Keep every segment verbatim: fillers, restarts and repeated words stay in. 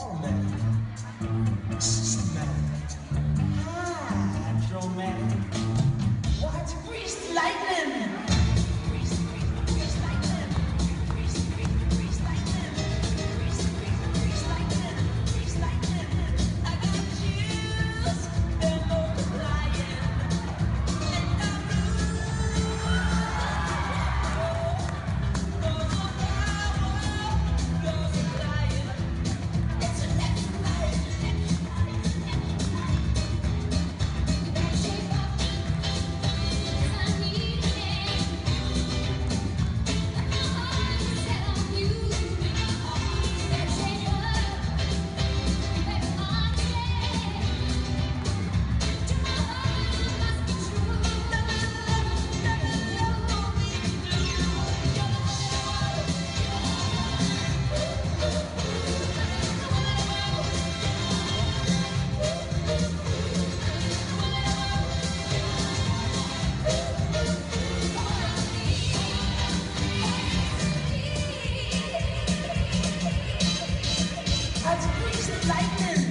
automatic, systematic, hydromatic. Watch grease lightning. Grease, grease, grease lightning. Grease, grease, grease lightning. Grease, grease, grease lightning. Grease lightning. I got chills, they're multiplying. And I'm blue. Goes a power, goes a flying. It's electrifying, electrifying, electrifying. That shape of I need it. My heart is set on you. That shape of that concept. To my heart must be true. That's grease lightning.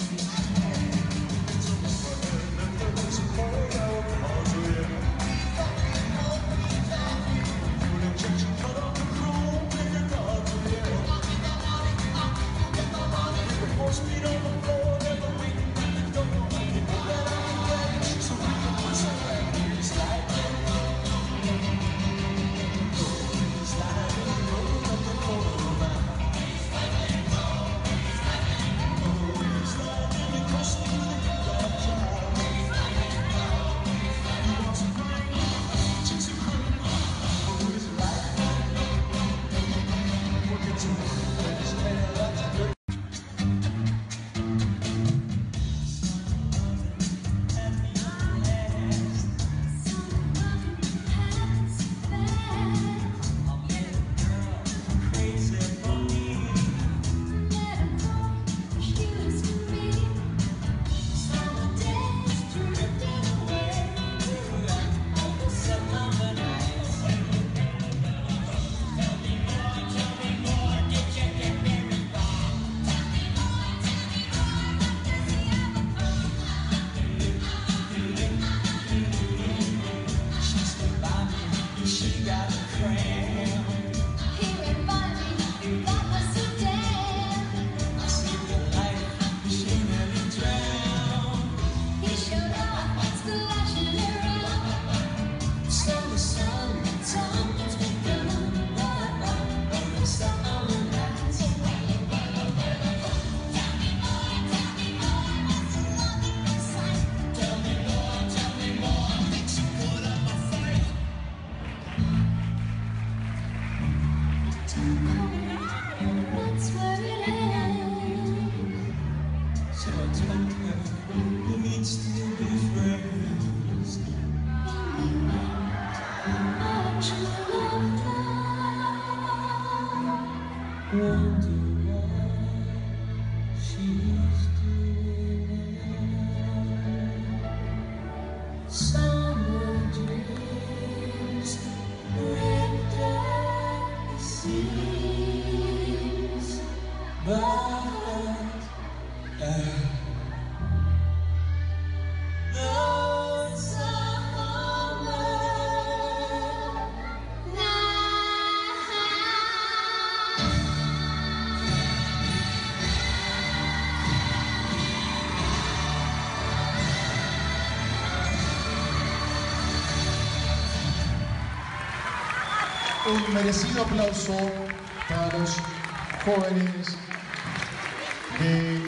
That's where it ends. So tell her we need still be friends. Much love. Wonder what she's doing. Summer dreams ripped at the seams. But uh, The summer Un merecido aplauso para los jóvenes de